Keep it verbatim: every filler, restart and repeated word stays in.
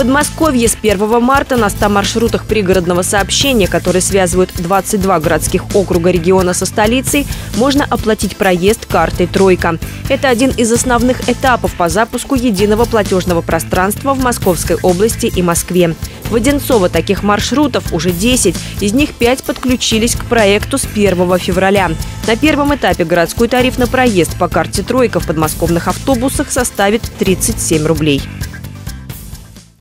Подмосковье с первого марта на ста маршрутах пригородного сообщения, которые связывают двадцать два городских округа региона со столицей, можно оплатить проезд картой «Тройка». Это один из основных этапов по запуску единого платежного пространства в Московской области и Москве. В Одинцово таких маршрутов уже десять, из них пять подключились к проекту с первого февраля. На первом этапе городской тариф на проезд по карте «Тройка» в подмосковных автобусах составит тридцать семь рублей.